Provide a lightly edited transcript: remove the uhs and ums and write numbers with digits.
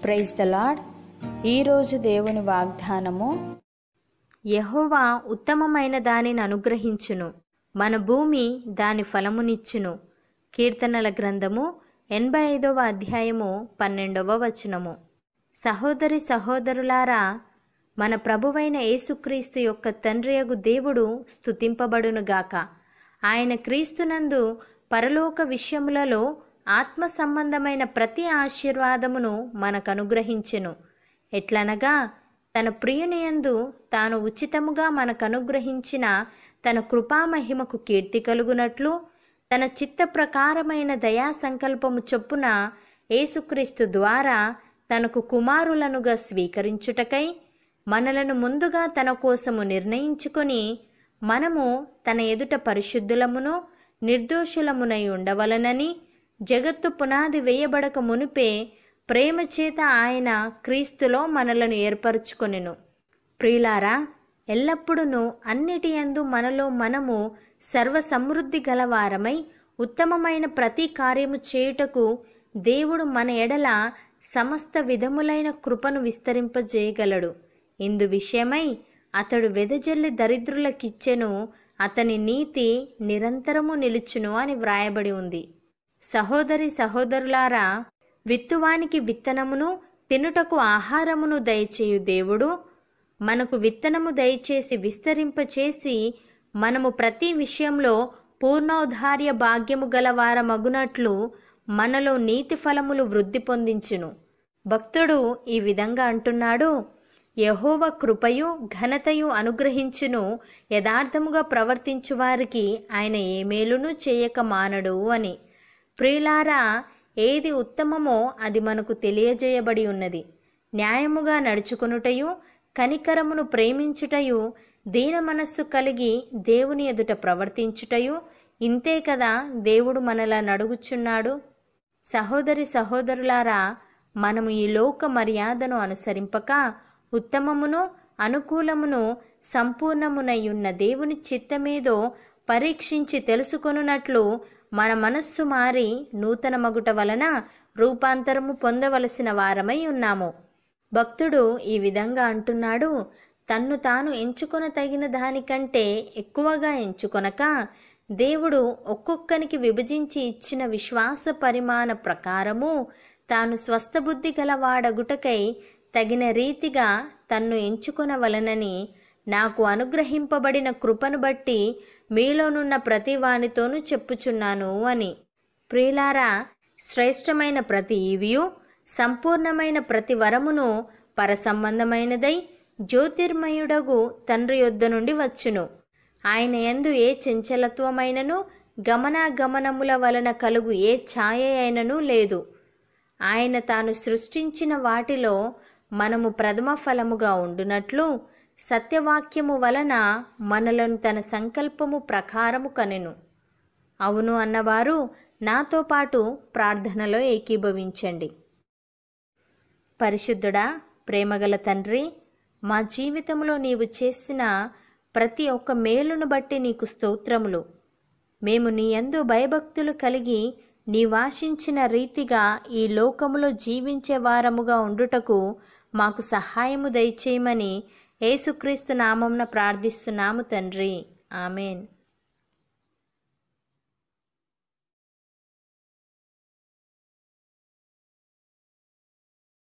Praise the lord. ఈరోజు దేవుని వాగ్దానము, యెహోవా ఉత్తమమైన దానిని అనుగ్రహించును, మన భూమి దాని ఫలమునిచ్చును. కీర్తనల గ్రంథము 85వ అధ్యాయము 12వ వచనము. సహోదరి సహోదరులారా, మన ప్రభువైన యేసుక్రీస్తు యొక్క తండ్రియగు దేవుడు స్తుతింపబడునుగాక. ఆయన క్రీస్తునందు పరలోక విషయములలో ఆత్మ సంబంధమైన ప్రతి ఆశీర్వాదమును మనకు అనుగ్రహించెను. ఎట్లనగా, తన ప్రియునియందు తాను ఉచితముగా మనకు అనుగ్రహించిన తన కృపామహిమకు కీర్తి కలుగునట్లు, తన చిత్త ప్రకారమైన దయా సంకల్పము చొప్పున యేసుక్రీస్తు ద్వారా తనకు కుమారులనుగా స్వీకరించుటకై మనలను ముందుగా తన కోసము నిర్ణయించుకొని, మనము తన ఎదుట పరిశుద్ధులమును నిర్దోషులమునై ఉండవలనని జగత్తు పునాది వేయబడక మునిపే ప్రేమ చేత ఆయన క్రీస్తులో మనలను ఏర్పరచుకొనెను. ప్రియులారా, ఎల్లప్పుడూ అన్నిటి యందు మనలో మనము సర్వ సమృద్ధి గలవారమై ఉత్తమమైన ప్రతి కార్యము చేయుటకు దేవుడు మన ఎడల సమస్త విధములైన కృపను విస్తరింపజేయగలడు. ఇందు విషయమై అతడు వెదజల్లి దరిద్రులకిచ్చెను, అతని నీతి నిరంతరము నిలుచును అని వ్రాయబడి ఉంది. సహోదరి సహోదరులారా, విత్తువానికి విత్తనమును తినుటకు ఆహారమును దయచేయు దేవుడు మనకు విత్తనము దయచేసి విస్తరింపచేసి మనము ప్రతి విషయంలో పూర్ణోద్ధార్య భాగ్యము గలవారమగునట్లు మనలో నీతి ఫలములు వృద్ధి పొందించును. భక్తుడు ఈ విధంగా అంటున్నాడు, యెహోవా కృపయు ఘనతయు అనుగ్రహించును, యథార్థముగా ప్రవర్తించు వారికి ఆయన ఏ మేలును చేయక మానడు అని. ప్రియులారా, ఏది ఉత్తమమో అది మనకు తెలియజేయబడి ఉన్నది. న్యాయముగా నడుచుకొనుటయు, కనికరమును ప్రేమించుటయు, దీన మనస్సు కలిగి దేవుని ఎదుట ప్రవర్తించుటయు, ఇంతే కదా దేవుడు మనలా నడుగుచున్నాడు. సహోదరి సహోదరులారా, మనము ఈ లోక మర్యాదను అనుసరింపక ఉత్తమమును అనుకూలమును సంపూర్ణమునయున్న దేవుని చిత్తమేదో పరీక్షించి తెలుసుకొనున్నట్లు మన మనస్సు మారి నూతన మగుట వలన రూపాంతరము పొందవలసిన వారమై ఉన్నాము. భక్తుడు ఈ విధంగా అంటున్నాడు, తన్ను తాను ఎంచుకొన తగిన దానికంటే ఎక్కువగా ఎంచుకొనక దేవుడు ఒక్కొక్కనికి విభజించి ఇచ్చిన విశ్వాస పరిమాణ ప్రకారము తాను స్వస్థబుద్ధి గలవాడగుటకై తగిన రీతిగా తన్ను ఎంచుకొనవలనని నాకు అనుగ్రహింపబడిన కృపను బట్టి మీలోనున్న ప్రతి వానితోనూ చెప్పుచున్నాను అని. ప్రియులారా, శ్రేష్టమైన ప్రతి ఈవియు సంపూర్ణమైన ప్రతి వరమును పరసంబంధమైనదై జ్యోతిర్మయుడగు తండ్రి యొద్ద నుండి వచ్చును. ఆయన యందు ఏ చంచలత్వమైనను గమనాగమనముల వలన కలుగు ఏ ఛాయ అయినను లేదు. ఆయన తాను సృష్టించిన వాటిలో మనము ప్రథమ ఫలముగా ఉండునట్లు సత్యవాక్యము వలన మనలను తన సంకల్పము ప్రకారము కనెను. అవును అన్నవారు నాతో పాటు ప్రార్థనలో ఏకీభవించండి. పరిశుద్ధుడా, ప్రేమగల తండ్రి, మా జీవితంలో నీవు చేసిన ప్రతి ఒక్క మేలును బట్టి నీకు స్తోత్రములు. మేము నీ యందు భయభక్తులు కలిగి నీవాశించిన రీతిగా ఈ లోకములో జీవించే వారముగా ఉండుటకు మాకు సహాయము దయచేయమని యేసుక్రీస్తు నామమున ప్రార్థిస్తున్నాము తండ్రి. ఆమెన్.